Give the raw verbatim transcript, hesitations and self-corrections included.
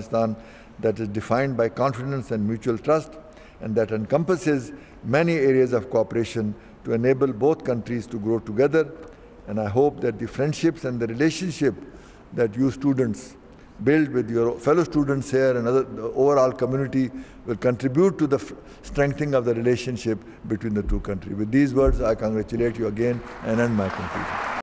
Pakistan that is defined by confidence and mutual trust, and that encompasses many areas of cooperation to enable both countries to grow together. And I hope that the friendships and the relationship that you students build with your fellow students here and other, the overall community will contribute to the strengthening of the relationship between the two countries. With these words, I congratulate you again and end my conclusion.